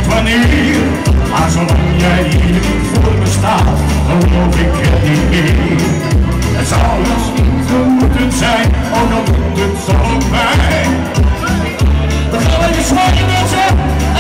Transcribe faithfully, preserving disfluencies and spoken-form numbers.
wanneer. Maar zolang jij hier niet voor me staat, geloof ik het niet meer. Het zou misschien moeten zijn, oh dan moet het zo bij. We gaan even zwaaien mensen.